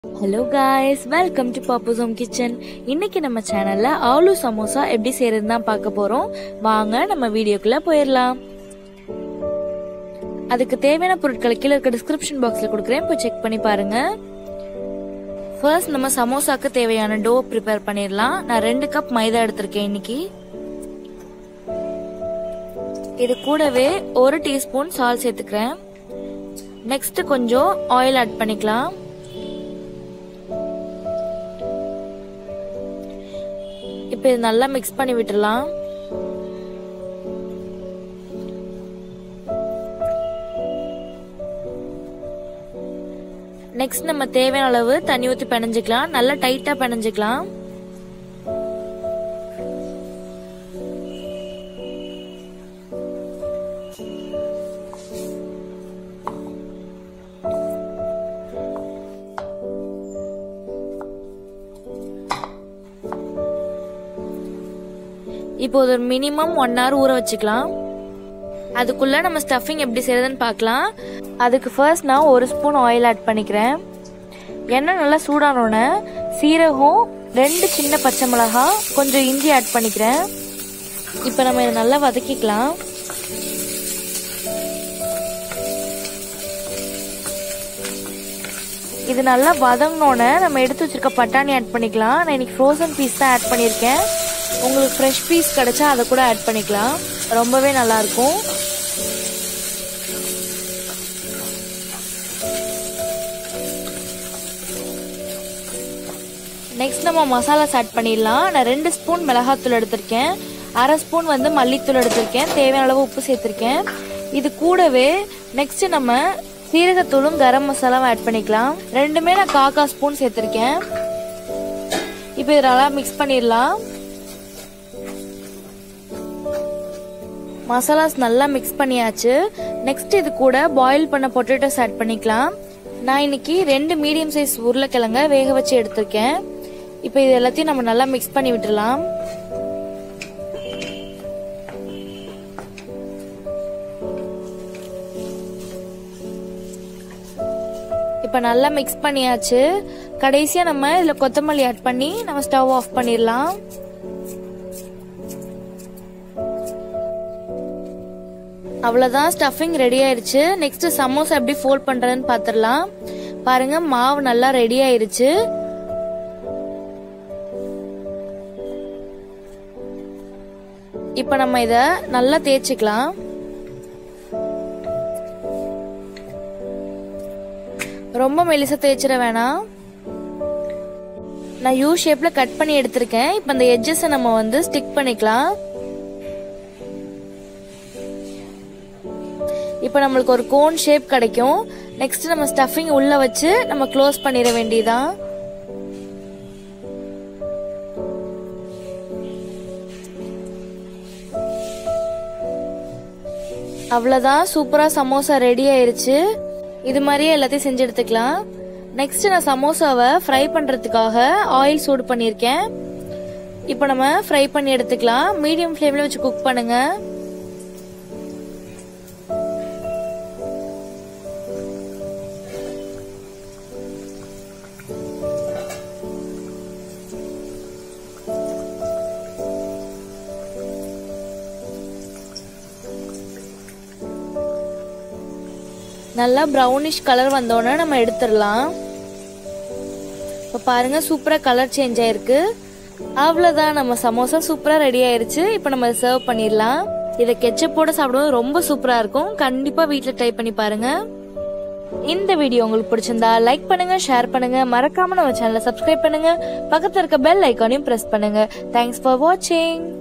Hello guys, welcome to Pappu's Home Kitchen. இன்னைக்கு நம்ம சேனல்ல ஆலு சமோசா எப்படி செய்யறதுன்னு தான் பார்க்க போறோம். வாங்க நம்ம வீடியோக்குள்ள போயிரலாம். அதுக்கு தேவையான பொருட்களை கீழ இருக்க டிஸ்கிரிப்ஷன் பாக்ஸ்ல கொடுக்கிறேன், போய் செக் பண்ணி பாருங்க. ஃபர்ஸ்ட் நம்ம சமோசாக்கு தேவையான டோ ப்ரிப்பேர் பண்ணிரலாம். நான் 2 கப் மைதா எடுத்திருக்கேன் இன்னைக்கு. இது கூடவே 1 டீஸ்பூன் சால்ட் சேர்த்துக்கிறேன். நெக்ஸ்ட் கொஞ்சம் ஆயில் ஆட் பண்ணிக்கலாம். இப்போ இது நல்லா மிக்ஸ் பண்ணி விட்டுறலாம். நெக்ஸ்ட் நம்ம தேவையான அளவு தண்ணி ஊற்றி பிணைஞ்சிக்கலாம். நல்லா டைட்டா பிணைஞ்சிக்கலாம். இப்போ ஒரு மினிமம் 1 hour ஊற வச்சுக்கலாம். அதுக்குள்ள நம்ம ஸ்டஃபிங் எப்படி செய்யறதுன்னு பார்க்கலாம். அதுக்கு ஃபர்ஸ்ட் நான் 1 ஸ்பூன் ஆயில் ஆட் பண்ணிக்கிறேன். எண்ணெய் நல்லா சூடானோடனே சீரகம், 2 சின்ன பச்சை மிளகாய், கொஞ்சம் இஞ்சி ஆட் பண்ணிக்கிறேன். இப்போ நம்ம இதை நல்லா வதக்கிக்கலாம். இது நல்லா வதங்கினோடனே நம்ம எடுத்து வச்சிருக்க பட்டாணி ஆட் பண்ணிக்கலாம். நான் இன்னைக்கு ஃப்ரோசன் பீஸ் தான் ஆட் பண்ணியிருக்கேன். உங்களுக்கு ஃப்ரெஷ் பீஸ் கிடைச்சா அதை கூட ஆட் பண்ணிக்கலாம், ரொம்பவே நல்லா இருக்கும். நெக்ஸ்ட் நம்ம மசாலாஸ் ஆட் பண்ணிடலாம். நான் 2 ஸ்பூன் மிளகாத்தூள் எடுத்திருக்கேன், 1/2 ஸ்பூன் வந்து மல்லித்தூள் எடுத்திருக்கேன், தேவையான அளவு உப்பு சேர்த்திருக்கேன். இது கூடவே நெக்ஸ்ட் நம்ம சீரகத்தூளும் கரம் மசாலாவும் ஆட் பண்ணிக்கலாம். ரெண்டுமே நான் 1/4 ஸ்பூன் சேர்த்திருக்கேன். இப்போ இது நல்லா மிக்ஸ் பண்ணிடலாம். மசாலாஸ் நல்லா மிக்ஸ் பண்ணியாச்சு. நெக்ஸ்ட் இது கூட பாயில் பண்ண பொட்டேட்டோஸ் ஆட் பண்ணிக்கலாம். நான் இன்னைக்கு 2 மீடியம் சைஸ் உருளைக்கிழங்க வேக வச்சு எடுத்திருக்கேன். இப்போ இது எல்லாத்தையும் நம்ம நல்லா மிக்ஸ் பண்ணி விட்டுறலாம். இப்போ நல்லா மிக்ஸ் பண்ணியாச்சு. கடைசியா நம்ம இதுல கொத்தமல்லி ஆட் பண்ணி நம்ம ஸ்டவ் ஆஃப் பண்ணிடலாம். அவ்வளவுதான், ஸ்டஃபிங் ரெடி ஆயிருச்சு. நெக்ஸ்ட் சமோசா எப்படி ஃபோல்ட் பண்றதுன்னு பாத்துடலாம். பாருங்க, மாவு நல்லா ரெடி ஆயிருச்சு. இப்ப நம்ம இத நல்லா தேய்ச்சிக்கலாம். ரொம்ப மெலிசா தேய்ச்சிட வேணாம். நான் யூ ஷேப்ல கட் பண்ணி எடுத்திருக்கேன். இப்ப அந்த எட்ஜஸ் நம்ம வந்து ஸ்டிக் பண்ணிக்கலாம். இப்போ நம்மளுக்கு ஒரு கோன் ஷேப் கிடைக்கும். நெக்ஸ்ட் நம்ம ஸ்டஃபிங் உள்ள வச்சு நம்ம க்ளோஸ் பண்ணிட வேண்டியதான். அவ்வளவுதான், சூப்பரா சமோசா ரெடி ஆயிருச்சு. இது மாதிரியே எல்லாத்தையும் செஞ்சு எடுத்துக்கலாம். நெக்ஸ்ட் நான் சமோசாவை ஃப்ரை பண்றதுக்காக ஆயில் சூடு பண்ணிருக்கேன். இப்போ நம்ம ஃப்ரை பண்ணி எடுத்துக்கலாம். மீடியம் ஃப்ளேம்ல வச்சு குக் பண்ணுங்க. நல்லா ப்ரௌனிஷ் கலர் வந்தோடனே நம்ம எடுத்துடலாம். இப்போ பாருங்க, சூப்பரா கலர் சேஞ்ச் ஆயிருக்கு. அவ்வளவுதான், நம்ம சமோசா சூப்பரா ரெடி ஆயிருச்சு. இப்போ நம்ம சர்வ் பண்ணிடலாம். இதை கெச்சப்போட சாப்பிடுவோம், ரொம்ப சூப்பரா இருக்கும். கண்டிப்பா வீட்டுல ட்ரை பண்ணி பாருங்க. இந்த வீடியோ உங்களுக்கு பிடிச்சிருந்தா லைக் பண்ணுங்க, ஷேர் பண்ணுங்க, மறக்காம நம்ம சேனலை சப்ஸ்கிரைப் பண்ணுங்க, பக்கத்துல இருக்க பெல் ஐக்கானையும் பிரஸ் பண்ணுங்க. தேங்க்ஸ் ஃபார் வாட்சிங்.